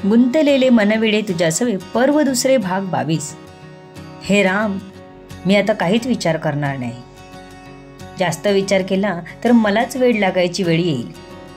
गुंतलेले मनविडे तुझ्यासवे पर्व दुसरे भाग 22. हे राम, मी आता काहीच विचार करणार नाही. जास्त विचार केला तर मलाच वेळ लागायची वेळ येईल.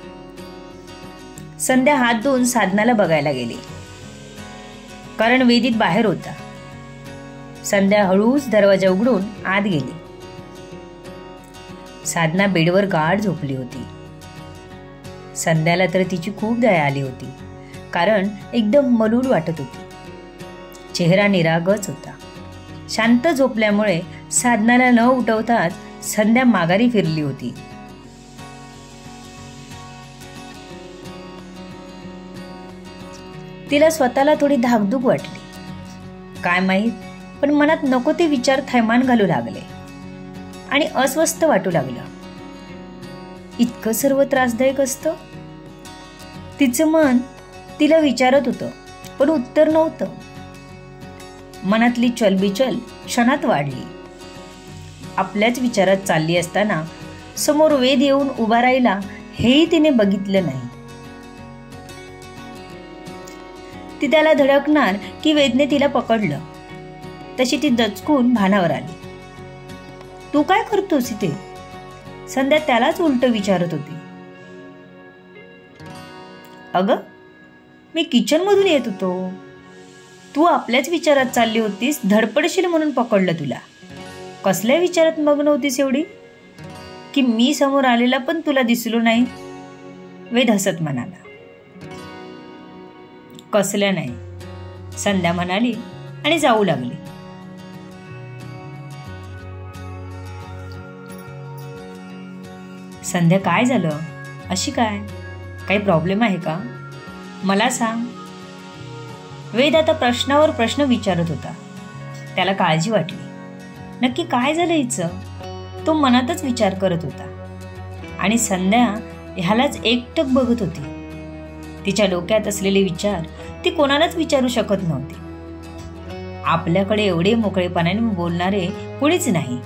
संध्या हात धुवून साधनाला बघायला गेली, कारण वेदीत बाहेर होता. संध्या हळूच दरवाजा उघडून आत गेली. साधना बेडवर गाढ झोपली होती. संध्याला तर तिची खूप दया आली होती, कारण एकदम मलूल वाटत होती. चेहरा निरागस होता. शांत झोपल्यामुळे साधनाला न उठवताच संध्या माघारी फिरली होती. तिला स्वतःला थोडी धाकधूक वाटली. काय माहीत, पण मनात नको ते विचार थैमान घालू लागले आणि अस्वस्थ वाटू लागलं. इतकं सर्व त्रासदायक असतं? तिचं मन तिला विचारत होतं, पण उत्तर नव्हतं. मनातली चलबिचल क्षणात वाढली. आपल्याच विचारात चालली असताना समोर वेद येऊन उभा राहिला, हेही तिने बघितलं नाही. ती त्याला धडकणार की वेदने तिला पकडलं, तशी ती दचकून भानावर आली. तू काय करतोस इथे? संध्या त्यालाच उलट विचारत होती. अगं, मी किचन मधून येत होतो. तू आपल्याच विचारात चालली होतीस, धडपडशील म्हणून पकडलं तुला. कसल्या विचारात मग्न होतीस एवढी की मी समोर आलेला पण तुला दिसलो नाही? वेद हसत म्हणाला. कसल्या नाही, संध्या म्हणाली आणि जाऊ लागली. संध्या, काय झालं? अशी काय? काही प्रॉब्लेम आहे का? मला सांग. वेद आता प्रश्नावर प्रश्न विचारत होता. त्याला काळजी वाटली. नक्की काय झालं हिचं? तो मनातच विचार करत होता आणि संध्या ह्यालाच एकटक बघत होती. तिच्या डोक्यात असलेले विचार ती कोणालाच विचारू शकत नव्हती. आपल्याकडे एवढे मोकळेपणाने बोलणारे कुणीच नाही.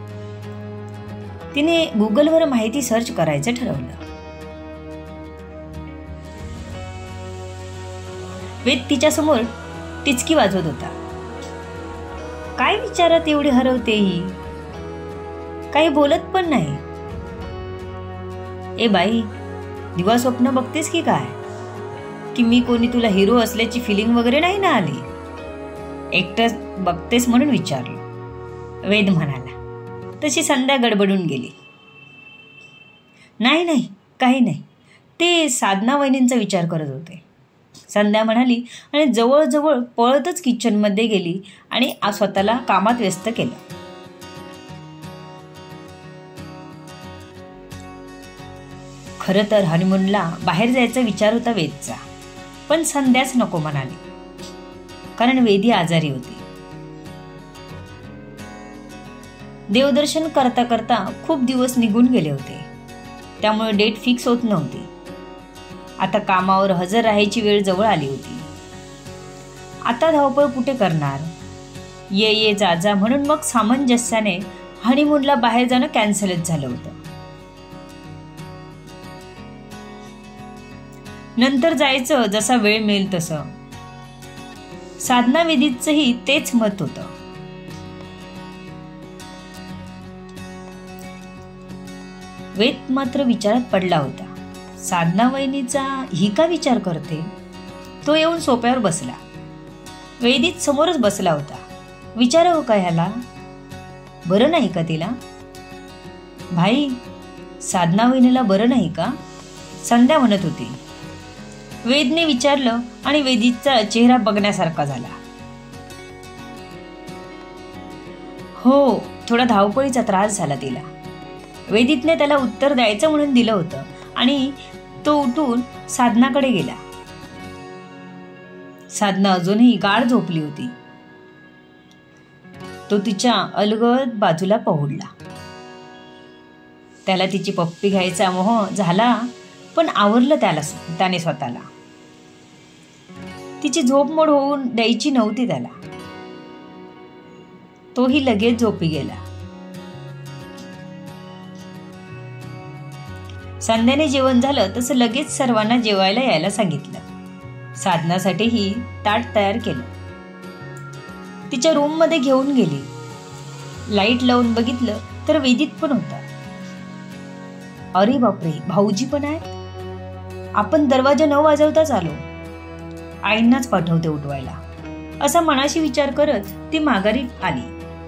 तिने गुगलवर माहिती सर्च करायचं ठरवलं. वेद तिच्या समोर टिचकी वाजवत होता. काय विचारात एवढी हरवते ही? काही बोलत पण नाही. ए बाई, दिवा स्वप्न बघतेस की काय? की मी कोणी तुला हिरो असल्याची फिलिंग वगैरे नाही ना आली? एकटंच बघतेस म्हणून विचारलं, वेद म्हणाला. तशी संध्या गडबडून गेली. नाही नाही, काही नाही, ते साधना वहिनींचा विचार करत होते, संध्या म्हणाली आणि जवळजवळ पळतच किचनमध्ये गेली आणि स्वतःला कामात व्यस्त केलं. खरं तर हनीमूनला बाहेर जायचा विचार होता वेदचा, पण संध्याच नको म्हणाली, कारण वेदी आजारी होती. देवदर्शन करता करता खूप दिवस निघून गेले होते, त्यामुळे डेट फिक्स होत नव्हती. आता कामावर हजर राहायची वेळ जवळ आली होती. आता धावपळ कुठे करणार? ये ये जा जा म्हणून मग सामंजस्याने हनीमूनला बाहेर जाणं कॅन्सलच झालं होतं. नंतर जायचं जसा वेळ मिळेल तसं. साधना वेदीचंही तेच मत होतं. वेद मात्र विचारात पडला होता. साधना वहिनीचा ही का विचार करते? तो येऊन सोप्यावर बसला. वेदीत समोरच बसला होता. विचारावं का ह्याला? बरं नाही का तिला? भाई, साधना वहिनीला बरं नाही का? संध्या म्हणत होती. वेदने विचारलं आणि वेदीचा चेहरा बघण्यासारखा झाला. हो, थोडा धावपळीचा त्रास झाला तिला. वेदीतने त्याला उत्तर द्यायचं म्हणून दिलं होतं आणि तो उठून साधनाकडे गेला. साधना अजूनही गाढ झोपली होती. तो तिच्या अलगद बाजूला पहुडला. त्याला तिची पप्पी घ्यायचा मोह झाला, पण आवरलं त्याने स्वतःला. तिची झोपमोड होऊन द्यायची नव्हती त्याला. तोही लगेच झोपी गेला. संध्याने जेवण झालं तसं लगेच सर्वांना जेवायला यायला सांगितलं. साधनासाठीही ताट तयार केलं. तिच्या रूम मध्ये घेऊन गेली. लाईट लावून बघितलं तर वेदित पण होता. अरे बापरे, भाऊजी पण आहेत. आपण दरवाजा न वाजवताच आलो. आईंनाच पाठवते उठवायला, असा मनाशी विचार करत ती माघारी आली.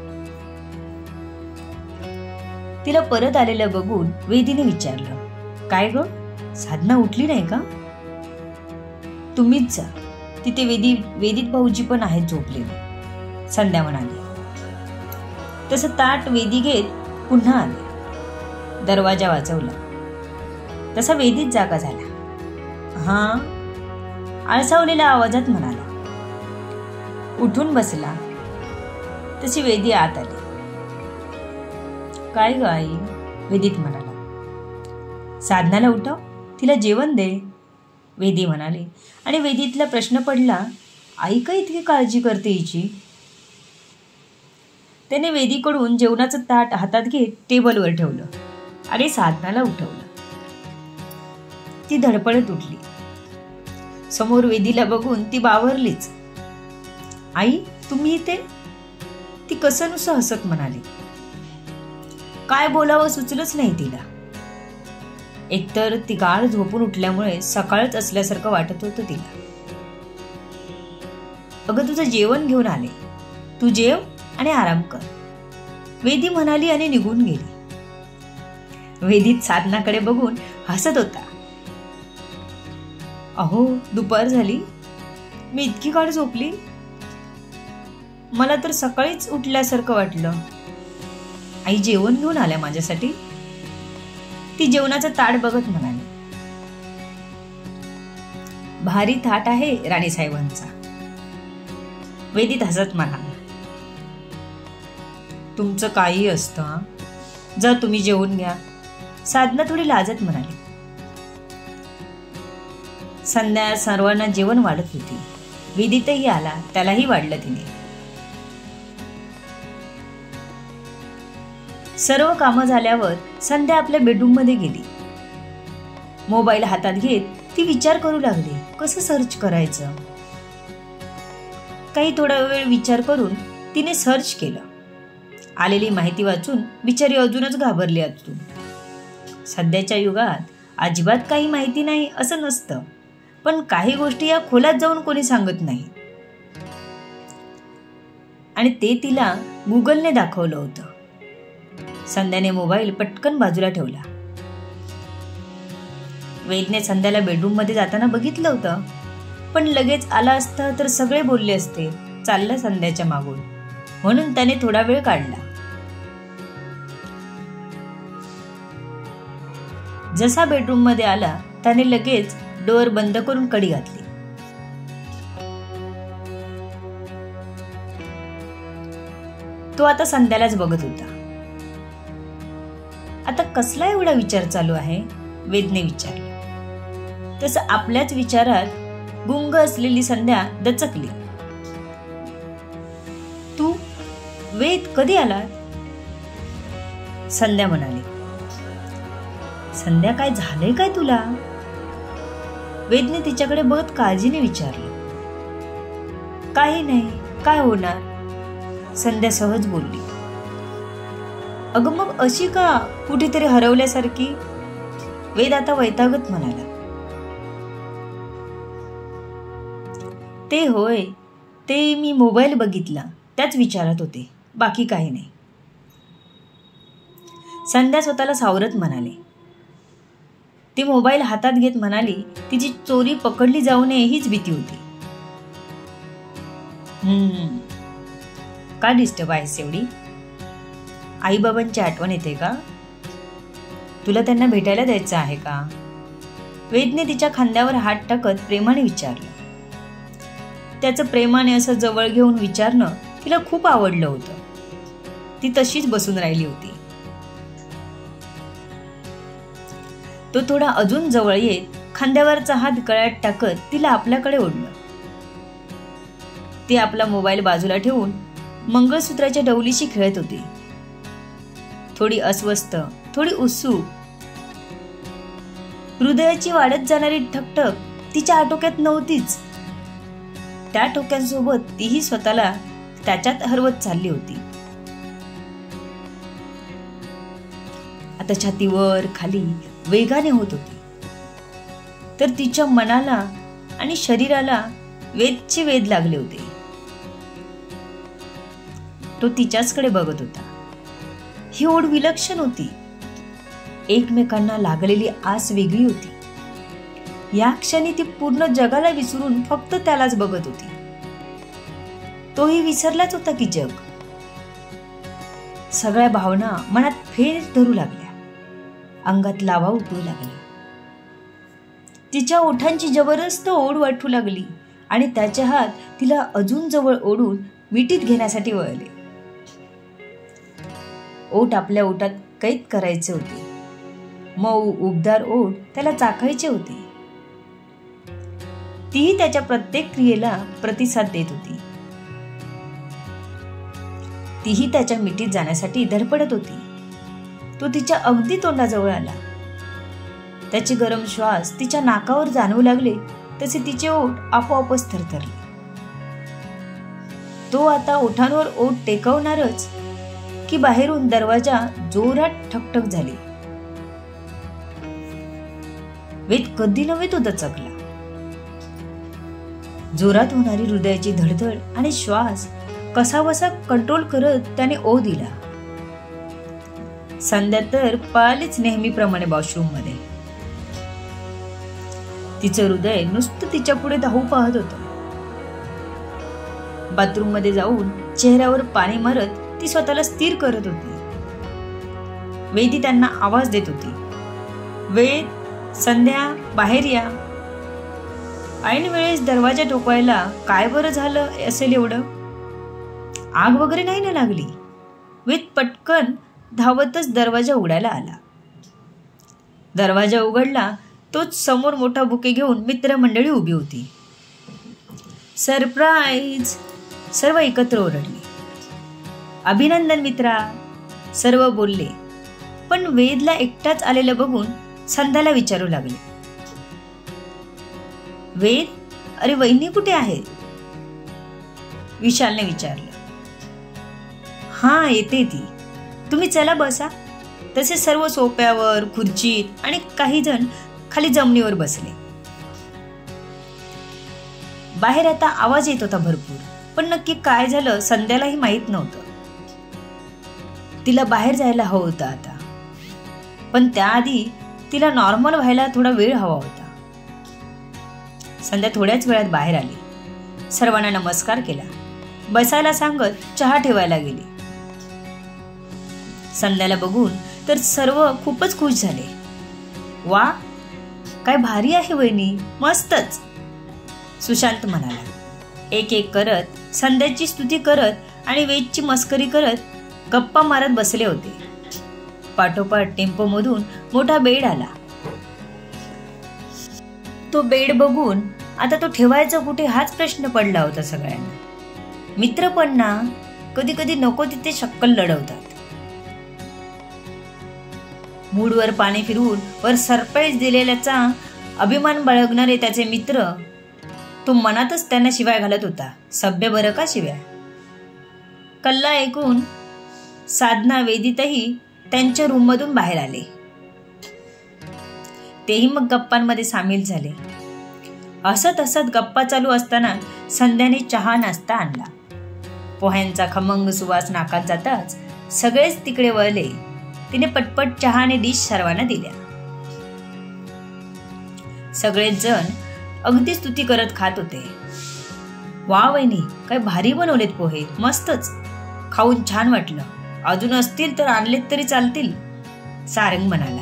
तिला परत आलेलं बघून वेदीने विचारलं, काय ग, साधना उठली नाही का? तुम्हीच जा, तिथे वेदित भाऊजी पण आहेत झोपलेले, संध्या म्हणाली. तसं ताट वेदी घेत पुन्हा आले. दरवाजा वाजवला. तसा वेदीत जागा झाला. हा, आळसावलेल्या आवाजात म्हणाला. उठून बसला. तशी वेदी आत आली. काय ग आई, वेदित म्हणाला. साधनाला उठव, तिला जेवण दे, वेदी म्हणाली. आणि वेदीतला प्रश्न पडला, आई का इतकी काळजी करते हिची? त्याने वेदीकडून जेवणाचं ताट हातात घेत टेबलवर ठेवलं आणि साधनाला उठवलं. ती धडपडत उठली. समोर वेदीला बघून ती बावरलीच. आई, तुम्ही इथे? ती कसंनुसं हसत म्हणाली. काय बोलावं सुचलंच नाही तिला. एकतर ती गाढ झोपून उठल्यामुळे सकाळच असल्यासारखं वाटत होतं तिला. अगं, तुझं जेवण घेऊन आले, तू जेव आणि आराम कर, वेदी म्हणाली आणि निघून गेली. वेदीत साधनाकडे बघून हसत होता. अहो, दुपार झाली, मी इतकी काळ झोपली, मला तर सकाळीच उठल्यासारखं वाटलं. आई जेवण घेऊन आल्या माझ्यासाठी, ती जेवणाचं ताट बघत म्हणाली. भारी थाट आहे राणीसाहेबांचा, वेदीत हसत म्हणाला. तुमचं काही असतं, जा तुम्ही जेवून घ्या, साधना थोडी लाजत म्हणाली. संध्या सर्वांना जेवण वाढत होती. वेदीतही आला, त्यालाही वाढलं तिने. सर्व कामं झाल्यावर संध्या आपल्या बेडरूम मध्ये गेली. मोबाईल हातात घेत ती विचार करू लागली, कसं सर्च करायचं. काही थोडा वेळ विचार करून तिने सर्च केलं. आलेली माहिती वाचून बिचारी अजूनच घाबरली. अजून सध्याच्या युगात अजिबात काही माहिती नाही असं नसतं, पण काही गोष्टी या खोलात जाऊन कोणी सांगत नाही. आणि ते तिला गुगलने दाखवलं होतं. संध्याने मोबाईल पटकन बाजूला ठेवला. वेदने संध्याला बेडरूम मध्ये जाताना बघितलं होतं, पण लगेच आला असता तर सगळे बोलले असते, चाललं संध्याच्या मागून, म्हणून त्याने थोडा वेळ काढला. जसा बेडरूम मध्ये आला त्याने लगेच डोअर बंद करून कडी घातली. तो आता संध्यालाच बघत होता. आता कसला एवढा विचार चालू आहे, वेदने विचारलं. तसं आपल्याच विचारात गुंग असलेली संध्या दचकली. तू, वेद, कधी आला? संध्या म्हणाली. संध्या, काय झालंय काय तुला? वेदने तिच्याकडे बघत काळजीने विचारलं. काही नाही, काय होणार, संध्या सहज बोलली. अगं मग अशी का कुठेतरी हरवल्यासारखी? वेद आता वैतागत म्हणाला. ते होय, ते मी मोबाईल बघितला, त्याच विचारात होते, बाकी काही नाही. संध्या स्वतःला सावरत म्हणाली. ती मोबाईल हातात घेत म्हणाली, तिची चोरी पकडली जाऊ नये हीच भीती होती. का डिस्टर्ब आहेस एवढी? आईबाबांची आठवण येते का? तुला त्यांना भेटायला द्यायचं आहे का? वेदने तिच्या खांद्यावर हात टाकत प्रेमाने विचारलं. त्याचं प्रेमाने असं जवळ घेऊन विचारणं तिला खूप आवडलं होतं. ती तशीच बसून राहिली होती. तो थोडा अजून जवळ येत खांद्यावरचा हात गळ्यात टाकत तिला आपल्याकडे ओढलं. ती आपला मोबाईल बाजूला ठेवून मंगळसूत्राच्या डौलीशी खेळत होती. थोडी अस्वस्थ, थोडी उत्सुक. हृदयाची वाढत जाणारी ठकठक तिच्या आटोक्यात नव्हतीच, त्या ठोक्यांसोबत तीही स्वतःला त्याच्यात हरवत चालली होती. आता छातीवर खाली वेगाने होत होती, तर तिच्या मनाला आणि शरीराला वेदचे वेद लागले होते. तो तिच्याचकडे बघत होता. ही ओढ विलक्षण होती. एकमेकांना लागलेली आस वेगळी होती. या क्षणी ती पूर्ण जगाला विसरून फक्त त्यालाच बघत होती. तोही विसरलाच होता की जग. सगळ्या भावना मनात फेर धरू लागल्या. अंगात लावा उठू लागला. तिच्या ओठांची जबरदस्त ओढ वाटू लागली आणि त्याचे हात तिला अजून जवळ ओढून मिठीत घेण्यासाठी वळले. ओठ आपल्या ओठात कैद करायचे होते. मऊ उबदार ओठ त्याला चाखायचे होते. तीही त्याच्या प्रत्येक क्रियेला प्रतिसाद देत होती. तीही त्याच्या मिठीत जाण्यासाठी धडपडत होती. तो तिच्या अगदी तोंडाजवळ आला. त्याचे गरम श्वास तिच्या नाकावर जाणवू लागले तसे तिचे ओठ आपोआपच थरथरले. तो आता ओठांवर ओठ टेकवणारच की बाहेरून दरवाजा जोरात ठकठक झाली. वेद कधी नव्हे तो दचकला. जोरात होणारी हृदयाची धडधड आणि श्वास कसाबसा कंट्रोल करत त्याने ओ दिला. संध्या तर पळालीच नेहमीप्रमाणे वॉशरूम मध्ये. तिचं हृदय नुसतं तिच्या पुढे धावू पाहत होतं. बाथरूम मध्ये जाऊन चेहऱ्यावर पाणी मारत ती स्वतःला स्थिर करत होती. वेदी त्यांना आवाज देत होती, वेद, संध्या, बाहेर या. ऐन वेळेस दरवाजा ठोकवायला काय बरं झालं असेल एवढं? आग वगैरे नाही ना लागली? वेद पटकन धावतच दरवाजा उघडायला आला. दरवाजा उघडला तोच समोर मोठा बुके घेऊन मित्रमंडळी उभी होती. सरप्राईज! सर्व एकत्र ओरडले. अभिनंदन मित्रा! सर्व बोलले. पण वेदला एकटाच आलेलं बघून संध्याला विचारू लागले, वेद, अरे वहिनी कुठे आहे? विशालने विचारलं. हा, येते ती. तुम्ही चला बसा. तसे सर्व सोप्यावर, खुर्चीत आणि काही जण खाली जमिनीवर बसले. बाहेर आता आवाज येत होता भरपूर, पण नक्की काय झालं संध्यालाही माहित नव्हतं. तिला बाहेर जायला हवं होतं आता, पण त्याआधी तिला नॉर्मल व्हायला थोडा वेळ हवा होता. संध्या थोड्याच वेळात बाहेर आली. सर्वांना नमस्कार केला. बसायला सांगत चहा ठेवायला गेली. संध्याला बघून तर सर्व खूपच खुश झाले. वा, काय भारी आहे वहिनी, मस्तच, सुशांत म्हणाला. एक एक करत संध्याची स्तुती करत आणि वेदची मस्करी करत गप्पा मारत बसले होते. पाठोपाठ टेम्पो मधून मोठा बेड आला. तो बेड बघून आता तो ठेवायचा कुठे हाच प्रश्न पडला होता सगळ्यांना. मित्र पण ना कधी कधी नको तिथे शक्कल लढवतात. मूडवर पाणी फिरवून वर सरप्राईज दिलेल्याचा अभिमान बाळगणारे त्याचे मित्र तो मनातच त्यांना शिवाय घालत होता. सभ्य बरं का शिव्या. कल्ला ऐकून साधना, वेदितही त्यांच्या रूम मधून बाहेर आले. तेही मग गप्पांमध्ये सामील झाले. हसत हसत गप्पा चालू असताना संध्याने चहा नाश्ता आणला. पोह्यांचा खमंग सुवास नाकात जाताच सगळेच तिकडे वळले. तिने पटपट चहाने डिश सर्वांना दिल्या. सगळेच जण अगदी स्तुती करत खात होते. वा वहिनी, काय भारी बनवलेत पोहे, मस्तच, खाऊन छान वाटलं. अजून असतील तर आणलेत तरी चालतील, सारंग म्हणाला.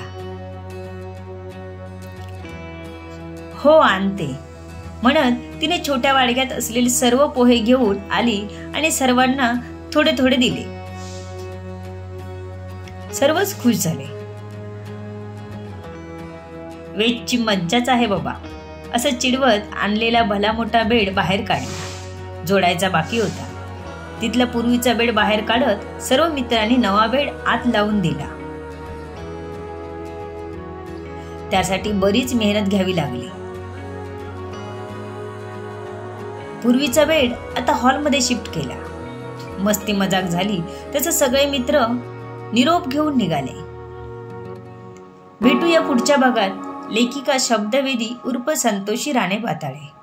हो आणते म्हणत तिने छोट्या वाडग्यात असलेले सर्व पोहे घेऊन आली आणि सर्वांना थोडे थोडे दिले. सर्वच खुश झाले. वेदची मज्जाच आहे बाबा, असं चिडवत आणलेला भला मोठा बेड बाहेर काढला. जोडायचा बाकी होता. तिथला पूर्वीचा बेड बाहेर काढत सर्व मित्रांनी नवा बेड आत लावून दिला. त्यासाठी बरीच मेहनत घ्यावी लागली. पूर्वीचा बेड आता हॉलमध्ये शिफ्ट केला. मस्ती मजाक झाली त्याचे सगळे मित्र निरोप घेऊन निघाले. भेटूया पुढच्या भागात. लेखिका शब्दवेदी उर्फ संतोषी राणे पाताळे.